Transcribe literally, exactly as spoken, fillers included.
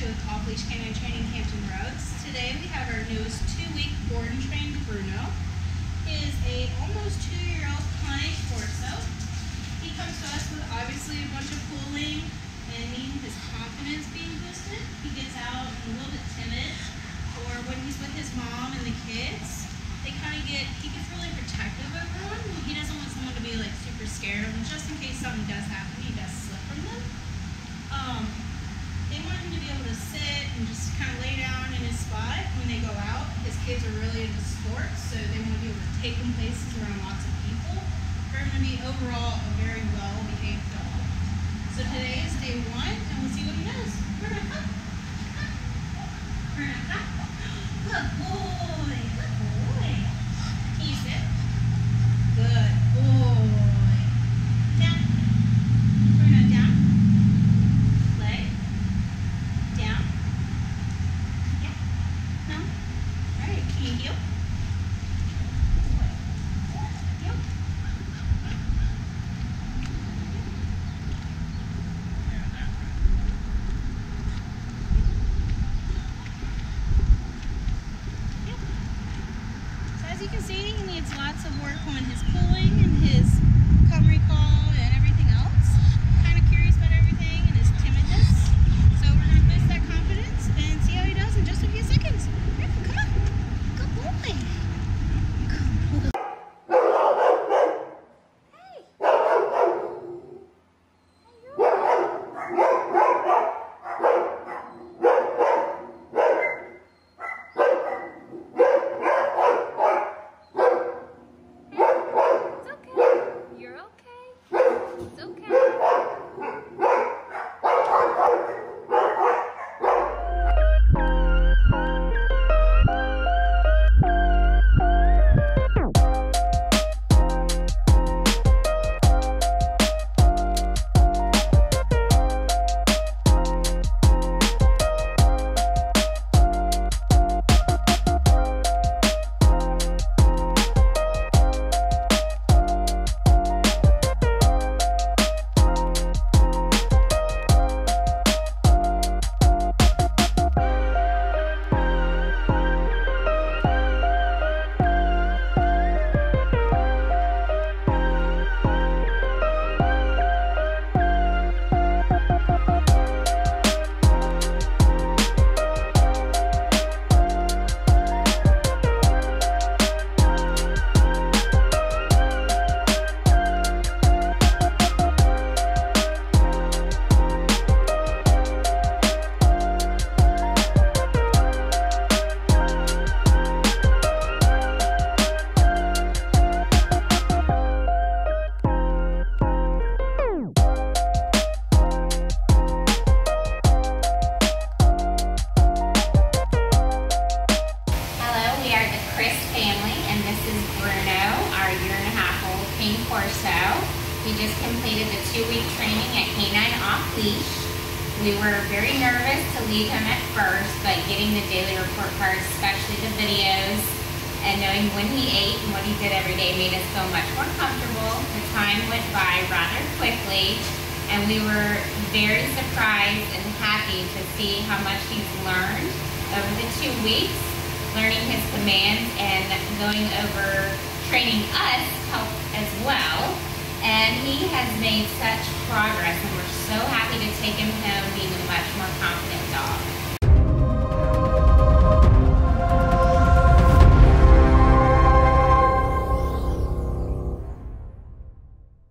Ashley with Off Leash Canine Training, Hampton Roads. Today we have our newest two-week board and trained Bruno. He is a almost two-year-old Poney Corso. He comes to us with obviously a bunch of pulling and needing his confidence being boosted. He gets out and a little bit timid, or when he's with his mom and the kids, they kind of get, he gets really protective of everyone. He doesn't want someone to be like super scared of him, just in case something does happen, he does slip from them. Um, They want him to be able to sit and just kind of lay down in his spot when they go out. His kids are really into sports, so they want to be able to take him places around lots of people. For him to be overall a very well-behaved dog. So today is day one, and we'll see what he knows. Bruno, come. Bruno, come. Good boy. Good boy. Can you sit? Good boy. Down. Bruno, down. Leg. Down. Yeah. No. All right. Can you heel? Heel. Heel. So as you can see, he needs lots of work on his pulling and his come recall and everything else. Kind of curious about everything and his timidness. So we're going to boost that confidence and see how he does in just a few seconds. Here, come on. Good boy. Good boy. Corso. He just completed the two-week training at Canine Off Leash. We were very nervous to leave him at first, but getting the daily report cards, especially the videos, and knowing when he ate and what he did every day made us feel much more comfortable. The time went by rather quickly, and we were very surprised and happy to see how much he's learned over the two weeks, learning his commands and going over training us help as well. And he has made such progress, and we're so happy to take him home being a much more confident